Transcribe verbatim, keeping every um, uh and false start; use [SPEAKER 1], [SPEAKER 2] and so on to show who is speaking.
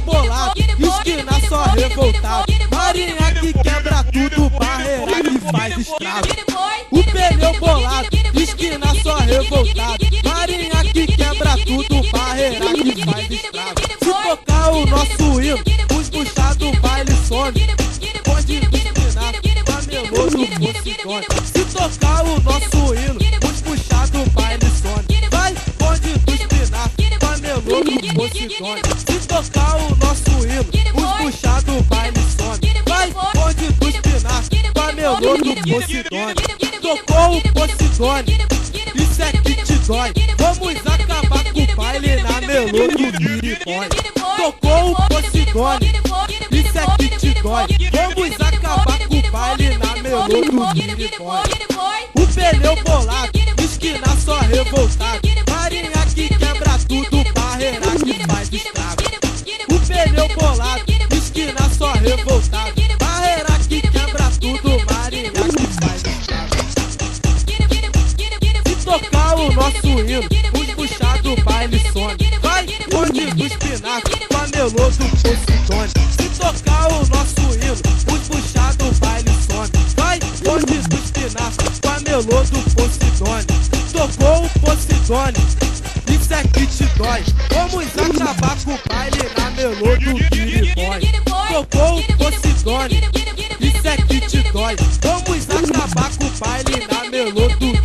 [SPEAKER 1] bolado, esquina só revoltado. Marinha que quebra tudo, barreira que faz estrago. O pneu bolado, esquina só revoltado. Marinha que quebra tudo, barreira que faz estrago. Se tocar o nosso hino, os puxados do baile some. Pode esquinar, cameloso, Posidônia. Se tocar o nosso hino, os puxados do baile some. Vai, bonde do espinar, cameloso, Posidônia. Se tocar o nosso hino, os puxados do baile some. Vai, bonde do espinar, cameloso, Posidônia. Tocou o Posidônia, isso é que te dói. Vamos acabar com o baile na melô do Miribói. Tocou o Posidônia, isso é que te dói. Vamos acabar com o baile na melô do Miribói. O pneu bolado, esquina só revoltado. Marinha que quebra tudo, barreira que faz estrago. O pneu bolado, esquina só revoltado. Barreira que quebra tudo, Marinha que faz estrago. Se tocar o nosso hino, os puxados do baile some. Vai, bonde do espinafre, camelô do Posidônia. Se tocar o nosso hino, os puxados do baile some. Vai, bonde do espinafre, camelô do Posidônia. Tocou o Posidônia, isso é que te dói. Vamos acabar com o baile na melô do Miribói. Tocou o Posidônia, isso é que te dói. Vamos acabar com o baile na melô do